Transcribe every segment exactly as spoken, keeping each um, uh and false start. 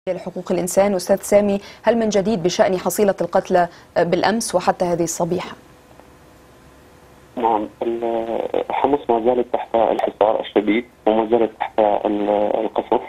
لحقوق الإنسان. أستاذ سامي، هل من جديد بشأن حصيلة القتلى بالأمس وحتى هذه الصبيحة؟ نعم، حمص ما زالت تحت الحصار الشديد وما زالت تحت القصف.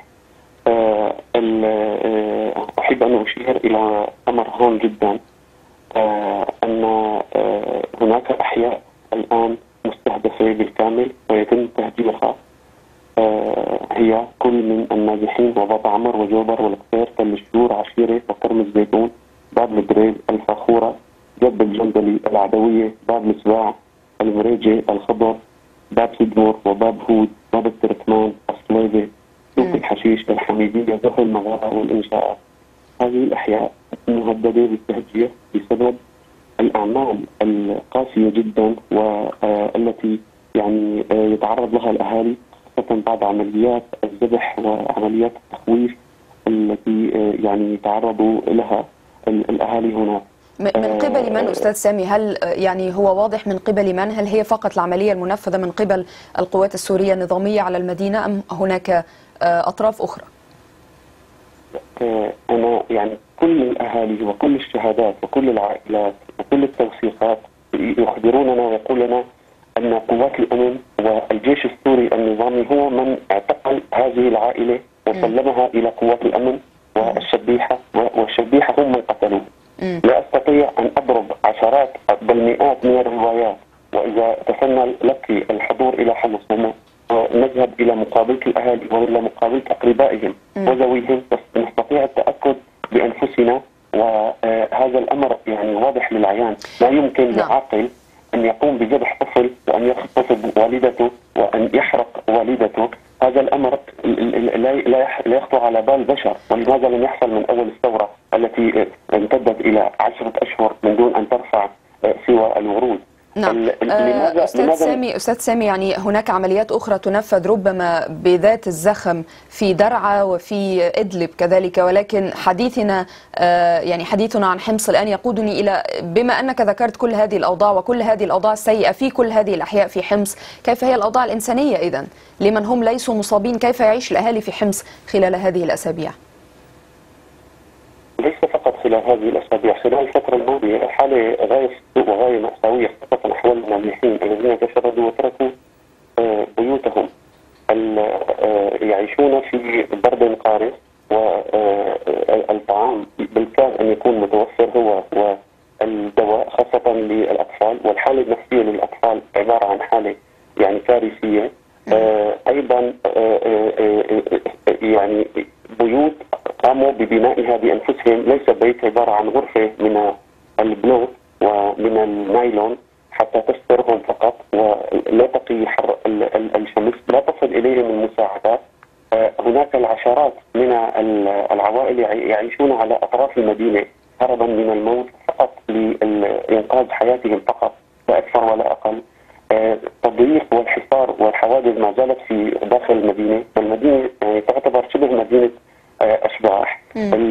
أحب أن أشير إلى أمر هام جدا، أن هناك أحياء الآن مستهدفة بالكامل ويتم تهجيرها. هي كل من النازحين وباب عمر وجوبر والقصير، تل الشهور، عشيرة، وكرم الزيتون، باب الدريب، الفاخورة، جب الجندلي، العدوية، باب السباع، المريجة، الخضر، باب سدمور وباب هود، باب التركمان، الصليبة، سوق الحشيش، الحميدية، ظهر المغارة والإنشاءات. هذه الأحياء مهددة بالتهجير بسبب الأعمال القاسية جدا والتي يعني يتعرض لها الأهالي، خاصة بعد عمليات الذبح وعمليات التخويف التي يعني يتعرضوا لها الأهالي هناك. من قبل من أستاذ سامي؟ هل يعني هو واضح من قبل من؟ هل هي فقط العملية المنفذة من قبل القوات السورية النظامية على المدينة أم هناك أطراف أخرى؟ أنا يعني كل الأهالي وكل الشهادات وكل العائلات وكل التوثيقات يخبروننا ويقولون أن قوات الأمن والجيش السوري النظامي هو من اعتقل هذه العائلة وسلمها إلى قوات الأمن والشبيحة، والشبيحة هم من قتلوه. لا أستطيع أن أضرب عشرات بل مئات من الروايات، وإذا تسنى لك الحضور إلى حمص ونذهب إلى مقابلة الأهالي وإلى مقابلة أقربائهم وذويهم نستطيع التأكد بأنفسنا. وهذا الأمر يعني واضح للعيان، لا يمكن لعاقل أن يقوم بذبح طفل وأن يغتصب والدته وأن يحرق والدته. هذا الأمر لا يخطر على بال بشر، ولماذا لم يحصل من أول الثورة التي امتدت إلى عشرة أشهر من دون أن ترفع سوى الورود؟ نعم. أستاذ سامي أستاذ سامي يعني هناك عمليات أخرى تنفذ ربما بذات الزخم في درعا وفي إدلب كذلك، ولكن حديثنا يعني حديثنا عن حمص الآن يقودني إلى، بما أنك ذكرت كل هذه الأوضاع وكل هذه الأوضاع السيئة في كل هذه الأحياء في حمص، كيف هي الأوضاع الإنسانية إذن لمن هم ليسوا مصابين؟ كيف يعيش الأهالي في حمص خلال هذه الأسابيع؟ ليس فقط خلال هذه الأسابيع، خلال الفترة الماضية حالة غاية سوء وغاية مأساوية، خاصة أحوال النازحين الذين تشردوا وتركوا بيوتهم، يعيشون في برد قارس، والطعام بالكاد أن يكون متوفر هو والدواء خاصة للأطفال، والحالة النفسية للأطفال عبارة عن حالة يعني كارثية. أيضا يعني بيوت قاموا ببنائها بأنفسهم، ليس بيت عبارة عن غرفة من البلوك ومن النايلون حتى تسترهم فقط ولا تقي حر الشمس، لا تصل إليهم المساعدات. هناك العشرات من العوائل يعيشون على أطراف المدينة هربا من الموت فقط لإنقاذ حياتهم فقط، لا أكثر ولا أقل. التضييق والحصار والحوادث ما زالت في داخل المدينة، والمدينة يعني تعتبر شبه مدينة أشباح.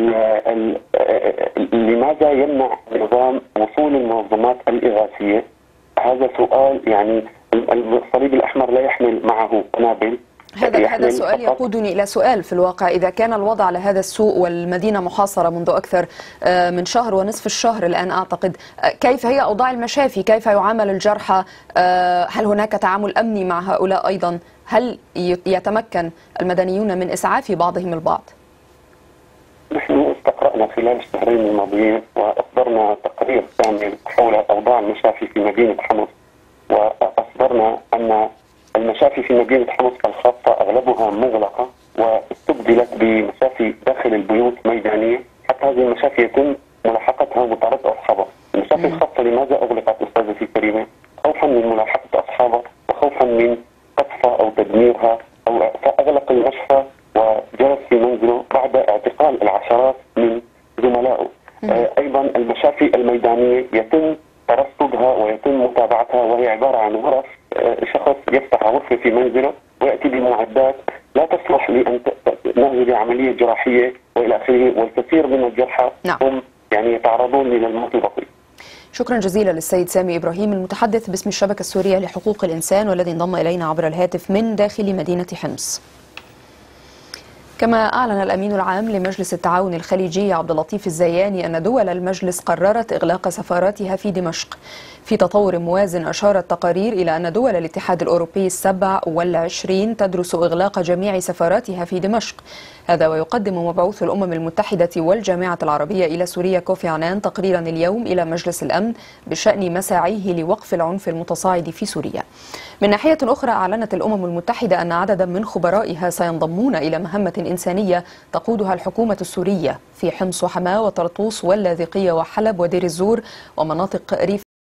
لماذا يمنع نظام وصول المنظمات الإغاثية؟ هذا سؤال يعني الصليب الأحمر لا يحمل معه قنابل. هذا هذا سؤال يقودني إلى سؤال في الواقع، إذا كان الوضع على هذا السوء والمدينة محاصرة منذ أكثر من شهر ونصف الشهر الآن أعتقد، كيف هي أوضاع المشافي؟ كيف يعامل الجرحى؟ هل هناك تعامل أمني مع هؤلاء أيضا؟ هل يتمكن المدنيون من إسعاف بعضهم البعض؟ نحن استقرأنا خلال الشهرين الماضيين وأصدرنا تقرير كامل حول أوضاع المشافي في مدينة حمص، وأصدرنا أن المشافي في مدينة حمص الخاصة أغلبها مغلقة واستبدلت بمشافي داخل البيوت ميدانية، حتى هذه المشافي يتم ملاحقتها ومطاردة أصحابها. المشافي الخاصة لماذا أغلقت أستاذتي الكريمة؟ خوفا من ملاحقة أصحابها وخوفا من قطفها أو تدميرها، أو فأغلق المشفى وجلس في منزله بعد اعتقال العشرات من زملائه. آه أيضا المشافي الميدانية يتم ترصدها ويتم متابعتها، وهي عبارة عن غرف، آه شخص يفتح غرفة في منزله ويأتي بمعدات لا تصلح لأن نهي عملية جراحية وإلى آخره، والكثير من الجرحى نعم. هم يعني يتعرضون للموت البطيء. شكرا جزيلا للسيد سامي إبراهيم المتحدث باسم الشبكة السورية لحقوق الإنسان، والذي انضم إلينا عبر الهاتف من داخل مدينة حمص. كما أعلن الأمين العام لمجلس التعاون الخليجي عبد اللطيف الزياني أن دول المجلس قررت إغلاق سفاراتها في دمشق في تطور موازن. أشارت تقارير إلى أن دول الاتحاد الأوروبي السبع والعشرين تدرس إغلاق جميع سفاراتها في دمشق. هذا ويقدم مبعوث الأمم المتحدة والجامعة العربية إلى سوريا كوفي عنان تقريرا اليوم إلى مجلس الأمن بشأن مساعيه لوقف العنف المتصاعد في سوريا. من ناحية أخرى أعلنت الأمم المتحدة أن عددا من خبرائها سينضمون إلى مهمة إنسانية تقودها الحكومة السورية في حمص وحماة وطرطوس واللاذقية وحلب ودير الزور ومناطق ريف